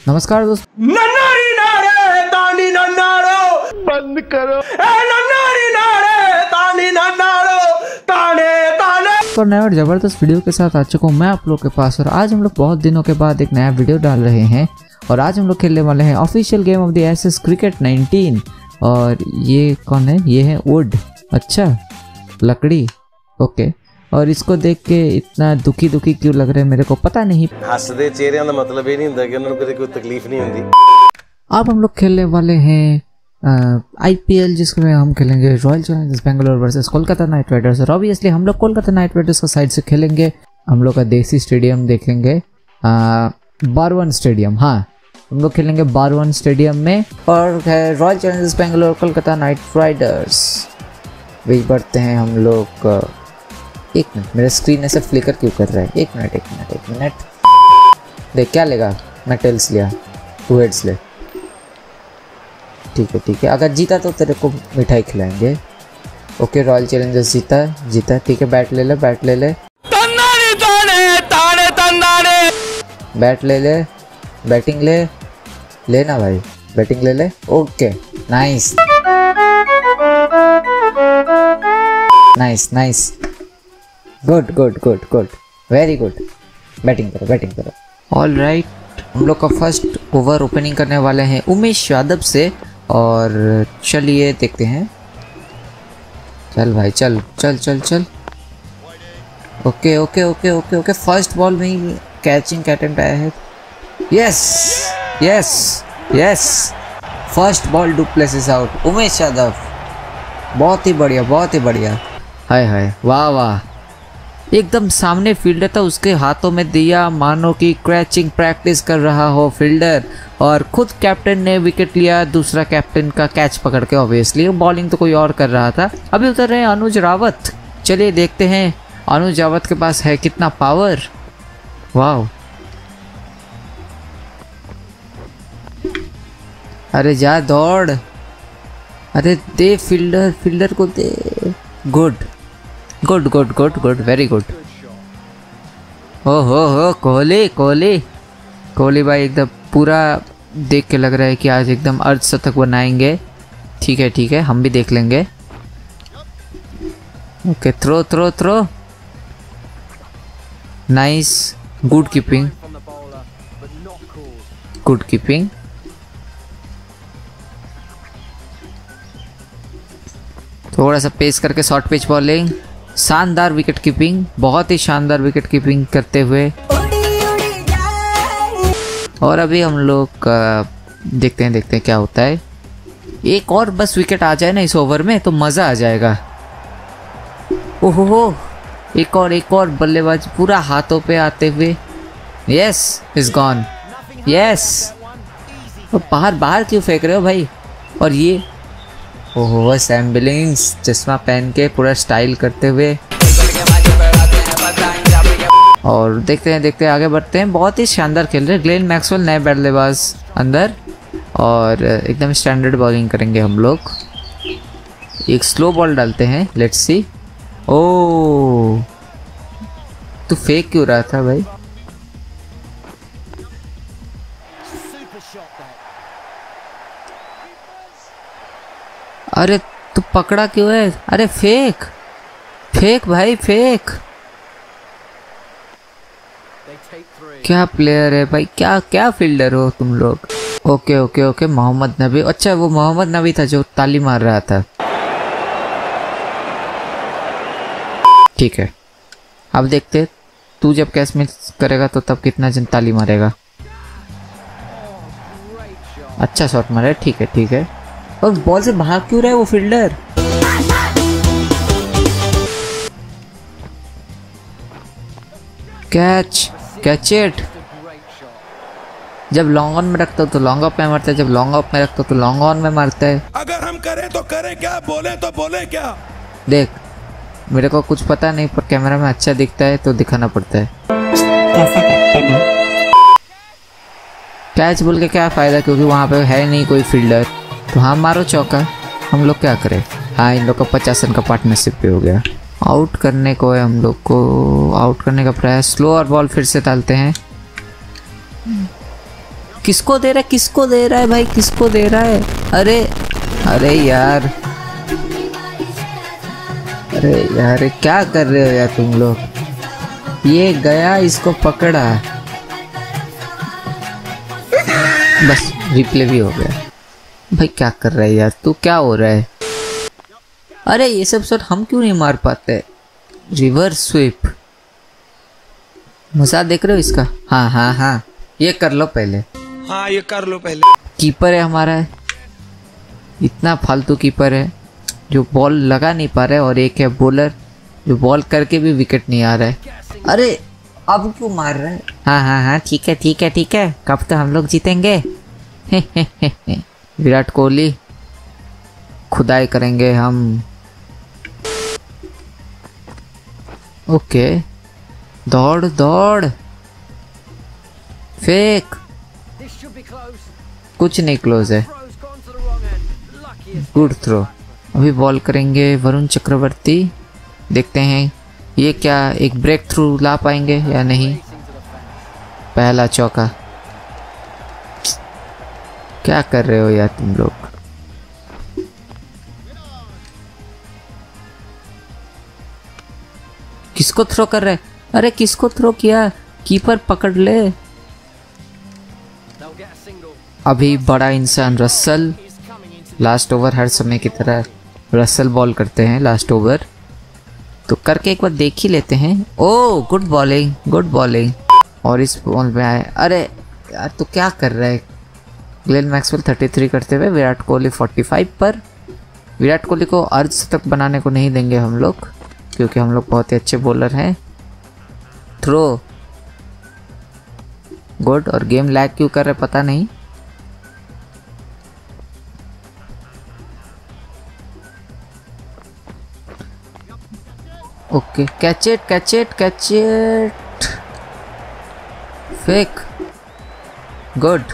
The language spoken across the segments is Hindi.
नमस्कार दोस्त, नन्नारी नारे तानी नन्नारो बंद करो नन्नारी नारे तानी नन्नारो ताने ताने और नया और जबरदस्त वीडियो के साथ आ चुका हूँ मैं आप लोग के पास। और आज हम लोग बहुत दिनों के बाद एक नया वीडियो डाल रहे हैं और आज हम लोग खेलने वाले हैं official game of the Ashes cricket 19। और ये कौन है? ये है वुड। अच्छा, लकड़ी। ओके, और इसको देख के इतना दुखी दुखी क्यों लग रहा है मेरे को पता नहीं। हसदे चेहरिਆਂ ਦਾ मतलब ये नहीं ਹੁੰਦਾ कि उन्होंने कभी कोई तकलीफ नहीं होती। अब हम लोग खेलने वाले हैं IPL, जिसमें हम खेलेंगे Royal Challengers Bangalore versus Kolkata Knight Riders. और ऑब्वियसली हम लोग कोलकाता नाइट राइडर्स का साइड से खेलेंगे। हम लोग का देसी स्टेडियम देखेंगे, बारवन स्टेडियम। हाँ, हम लोग खेलेंगे बारवन स्टेडियम में। और Royal Challengers Bangalore Kolkata Knight Riders वही बढ़ते हैं हम लोग। एक मिनट, मेरा स्क्रीन ऐसे फ्लिकर क्यों कर रहा है? एक मिनट देख क्या लेगा। मैं टेल्स लिया, 2 हेड्स ले। ठीक है, अगर जीता तो तेरे को मिठाई खिलाएंगे। ओके, रॉयल चैलेंजर्स जीता। ठीक है, बैट ले ले। बैट ले बैटिंग ले ना भाई, बैटिंग ले ले। Okay, nice good, very good. Batting करो। ऑल राइट, हम लोग का फर्स्ट ओवर ओपनिंग करने वाले हैं उमेश यादव से। और चलिए देखते हैं। चल भाई, चल। ओके, फर्स्ट बॉल में ही कैचिंग अटेम्प्ट आया है। Yes, first ball du Plessis out. Umesh Yadav बहुत ही बढ़िया। हाय, वाह, एकदम सामने फील्डर था, उसके हाथों में दिया मानो कि क्रैचिंग प्रैक्टिस कर रहा हो फील्डर। और खुद कैप्टन ने विकेट लिया, दूसरा कैप्टन का कैच पकड़ के। ऑब्वियसली बॉलिंग तो कोई और कर रहा था। अभी उतर रहे हैं अनुज रावत। चलिए देखते हैं अनुज रावत के पास है कितना पावर। वाह, अरे जा दौड़, अरे दे फील्डर को दे। Good, very good. हो कोहली भाई एकदम पूरा देख के लग रहा है कि आज एकदम अर्धशतक बनाएंगे। ठीक है, हम भी देख लेंगे। Okay, throw. Nice, good keeping. थोड़ा सा पेस करके शॉर्ट पिच बॉलिंग। शानदार विकेट कीपिंग, बहुत ही शानदार विकेट कीपिंग करते हुए। और अभी हम लोग देखते हैं क्या होता है। एक और बस विकेट आ जाए ना इस ओवर में तो मज़ा आ जाएगा। ओहो, एक और बल्लेबाज पूरा हाथों पे आते हुए। Yes, is gone. यस, बाहर क्यों फेंक रहे हो भाई? और ये ओहो, सैम बिलिंग्स चश्मा पहन के पूरा स्टाइल करते हुए। और देखते हैं आगे बढ़ते हैं। बहुत ही शानदार खेल रहे हैं ग्लेन मैक्सवेल, नए बल्लेबाज अंदर। और एकदम स्टैंडर्ड बॉलिंग करेंगे हम लोग। एक स्लो बॉल डालते हैं, लेट्स सी। ओ, तू फेंक क्यों रहा था भाई? अरे तू पकड़ा क्यों है? अरे फेंक भाई, फेंक। क्या प्लेयर है भाई, क्या फील्डर हो तुम लोग। ओके, मोहम्मद नबी। अच्छा, वो मोहम्मद नबी था जो ताली मार रहा था। ठीक है, अब देखते तू जब कैच मिस करेगा तो तब कितना जन ताली मारेगा। अच्छा शॉट मारे, ठीक है। और बॉल से भाग क्यों रहा है वो फील्डर? Catch it. जब लॉन्ग ऑन में रखता हो तो लॉन्ग ऑफ में मारता है, जब लॉन्ग ऑफ में रखता हो तो लॉन्ग ऑन में मारता है। अगर हम करें तो करें क्या, बोले तो बोले क्या। देख, मेरे को कुछ पता नहीं पर कैमरा में अच्छा दिखता है तो दिखाना पड़ता है। कैच बोल के क्या फायदा, क्योंकि वहाँ पे है नहीं कोई फील्डर। तो हाँ, मारो चौका, हम लोग क्या करें। हाँ, इन लोग का 50 रन का पार्टनरशिप पे हो गया। आउट करने को है हम लोग को, आउट करने का प्रयास। स्लो और बॉल फिर से डालते हैं। किसको दे रहा है, किसको दे रहा है भाई, किसको दे रहा है? अरे अरे यार, अरे यार क्या कर रहे हो यार तुम लोग? ये गया, इसको पकड़ा, बस रिप्ले भी हो गया। भाई क्या कर रहा है यार तू, क्या हो रहा है? अरे ये सब शॉट हम क्यों नहीं मार पाते? रिवर्स स्वीप, मजा देख रहे हो इसका? हाँ हाँ हाँ, ये कर लो पहले। हाँ ये कर लो पहले। कीपर है हमारा, इतना फालतू कीपर है जो बॉल लगा नहीं पा रहा है, और एक है बॉलर जो बॉल करके भी विकेट नहीं आ रहा है। अरे अब क्यों मार रहा है? हाँ हाँ हाँ ठीक है ठीक है ठीक है, कब तो हम लोग जीतेंगे। विराट कोहली, खुदाई करेंगे हम। ओके, दौड़ दौड़, फेक, कुछ नहीं क्लोज है। Good throw. अभी बॉल करेंगे वरुण चक्रवर्ती, देखते हैं ये क्या एक ब्रेक थ्रू ला पाएंगे या नहीं। पहला चौका। क्या कर रहे हो यार तुम लोग? किसको थ्रो कर रहे? अरे किसको थ्रो किया? कीपर पकड़ ले। अभी बड़ा इंसान रसल, लास्ट ओवर हर समय की तरह रसल बॉल करते हैं लास्ट ओवर, तो करके एक बार देख ही लेते हैं। Oh good bowling, good bowling. और इस बॉल में आए, अरे यार तू क्या कर रहा है? ग्लेन मैक्सवेल 33 करते हुए विराट कोहली 45 पर। विराट कोहली को अर्धशतक बनाने को नहीं देंगे हम लोग, क्योंकि हम लोग बहुत ही अच्छे बॉलर हैं। Throw, good. और गेम लैग क्यों कर रहे पता नहीं। Okay, catch it catch it catch it, fake, good.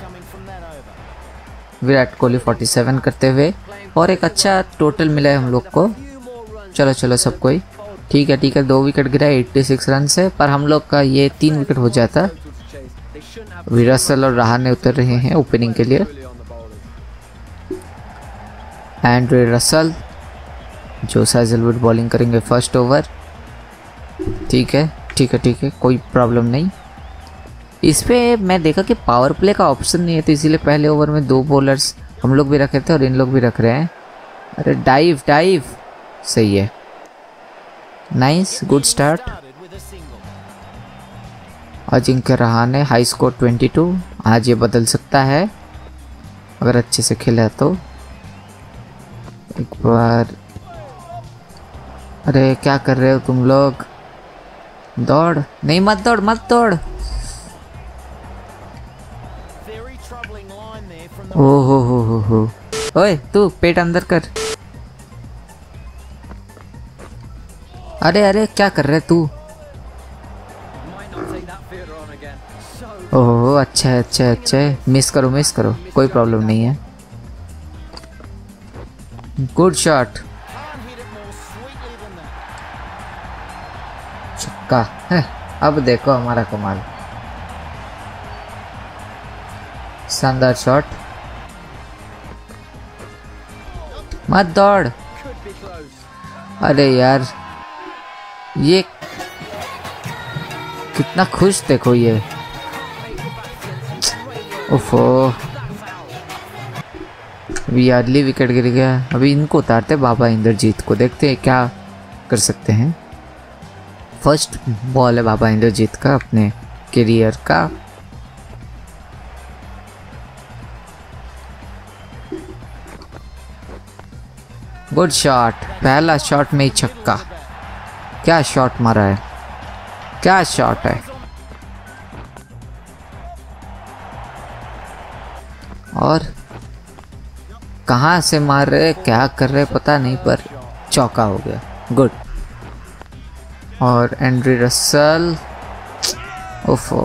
Virat Kohli 47 करते हुए, और एक अच्छा टोटल मिला है हम लोग को। चलो चलो सब कोई ठीक है ठीक है। 2 विकेट गिरा 86 रन से, पर हम लोग का ये 3 विकेट हो जाता। रसल और रहाणे उतर रहे हैं ओपनिंग के लिए। Andre Russell, Josh Hazlewood bowling करेंगे फर्स्ट ओवर। ठीक है ठीक है ठीक है, कोई प्रॉब्लम नहीं। इस पे मैं देखा कि पावर प्ले का ऑप्शन नहीं है, तो इसीलिए पहले ओवर में 2 बॉलर्स हम लोग भी रखे थे और इन लोग भी रख रहे हैं। अरे डाइव डाइव, सही है, nice, good start. Ajinkya Rahane high score 22। आज ये बदल सकता है अगर अच्छे से खेला तो। एक बार, अरे क्या कर रहे हो तुम लोग? दौड़ नहीं, मत दौड़ मत दौड़। ओ हो, ओए तू पेट अंदर कर। अरे अरे क्या कर रहे तू? ओहो अच्छा है अच्छा है अच्छा है, मिस करो, कोई प्रॉब्लम नहीं है। गुड शॉट, छक्का है। अब देखो हमारा कमाल, शानदार शॉट। मत दौड़। अरे यार ये कितना खुश देखो ये, ओफो। अभी यार्डली विकेट गिर गया। अभी इनको उतारते बाबा इंद्रजीत को, देखते हैं क्या कर सकते हैं। फर्स्ट बॉल है बाबा इंद्रजीत का अपने करियर का। गुड शॉट, पहला शॉट में ही छक्का। क्या शॉट मारा है, क्या शॉट है। और कहाँ से मार रहे, क्या कर रहे पता नहीं, पर चौका हो गया, गुड। और एंड्रे रसल, ओफो,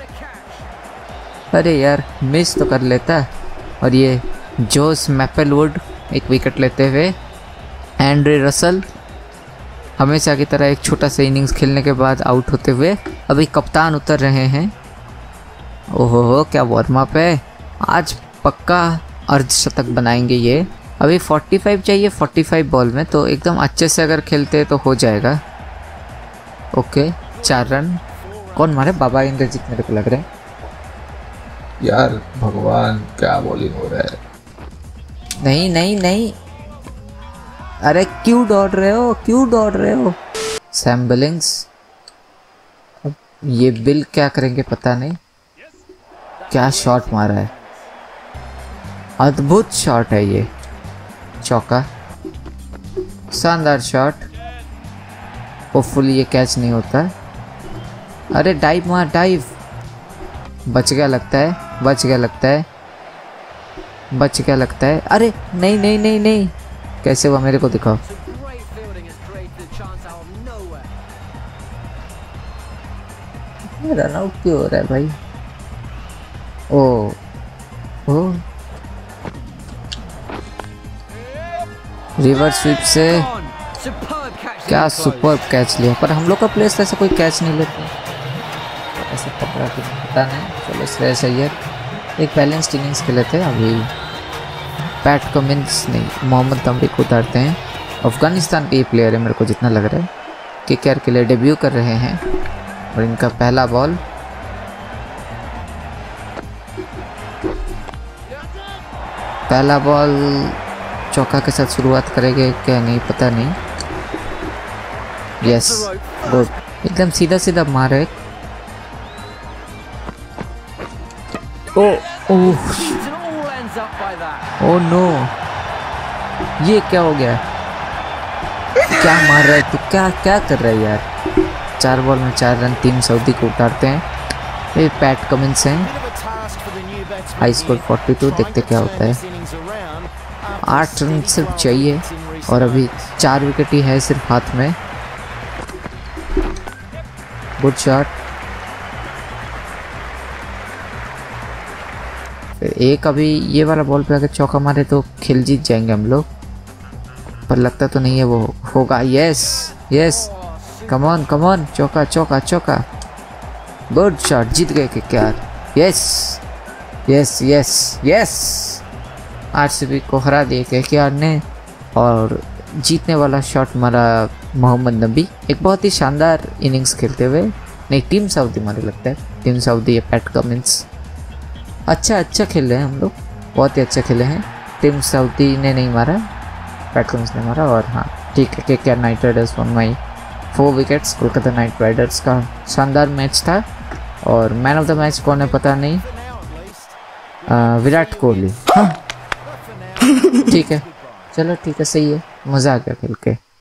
अरे यार मिस तो कर लेता। और ये जोश मैपलवुड एक विकेट लेते हुए। एंड्रे रसल हमेशा की तरह एक छोटा सा इनिंग्स खेलने के बाद आउट होते हुए। अभी कप्तान उतर रहे हैं ओहो क्या वार्म अप है, आज पक्का अर्धशतक बनाएंगे ये। अभी 45 चाहिए 45 बॉल में, तो एकदम अच्छे से अगर खेलते तो हो जाएगा। Okay 4 run. कौन मारे? बाबा इंद्रजीत मेरे को लग रहा है। यार भगवान क्या बॉलिंग हो रहा है। नहीं नहीं नहीं, अरे क्यों दौड़ रहे हो, क्यों दौड़ रहे हो? Sam Billings. अब ये बिल क्या करेंगे पता नहीं। क्या शॉट मारा है, अद्भुत शॉट है ये, चौका, शानदार शॉट। होपफुली ये कैच नहीं होता। अरे डाइव मार, डाइव। बच गया लगता है, बच गया लगता है, बच गया लगता है। अरे नहीं नहीं नहीं नहीं, कैसे हुआ मेरे को दिखाओ। रन आउट क्यों हो रहा है भाई? ओ रिवर्स स्वीप से क्या सुपर कैच लिया, पर हम लोग का प्लेयर ऐसा कोई कैच नहीं लेते, ऐसा पकड़ा कुछ पता नहीं। चलो श्रेयस अय्यर एक बैलेंस्ड इनिंग्स खेले थे। अभी पैट कमिंस नहीं, मोहम्मद तमरी को उतारते हैं। अफगानिस्तान के ये प्लेयर है मेरे को जितना लग रहा है, किकर के लिए डेब्यू कर रहे हैं। और इनका पहला बॉल, पहला बॉल चौका के साथ शुरुआत करेंगे क्या नहीं पता नहीं। यस गुड, एकदम सीधा सीधा मारे। ओ नो, ये क्या हो गया? क्या मार रहा है तू, क्या क्या कर रहा है यार? 4 बॉल में 4 रन, टीम सऊदी को उतारते हैं। ये पैट कमिंस हैं, हाई स्कोर 42। देखते क्या होता है। 8 रन सिर्फ चाहिए और अभी 4 विकेट ही है सिर्फ हाथ में। Good shot. एक अभी ये वाला बॉल पे अगर चौका मारे तो खेल जीत जाएंगे हम लोग, पर लगता तो नहीं है वो होगा। Yes yes, come on come on, चौका चौका चौका। गुड शॉट, जीत गए KKR. Yes yes yes yes, RCB को हरा दिए केकेआर ने। और जीतने वाला शॉट मारा मोहम्मद नबी। एक बहुत ही शानदार इनिंग्स खेलते हुए, नहीं टीम सऊदी मारे लगता है, टीम सऊदी या पैट कमिंस। अच्छा खेल रहे हैं हम लोग, बहुत ही अच्छा खेले हैं। टीम सऊदी ने नहीं मारा, पैट कमिंस ने मारा। और हाँ ठीक है, KKR Knight Riders won by 4 wickets. Kolkata Knight Riders का शानदार मैच था। और मैन ऑफ द मैच कौन है पता नहीं, विराट कोहली। हाँ ठीक है, चलो ठीक है, सही है, मज़ा आ गया खेल के।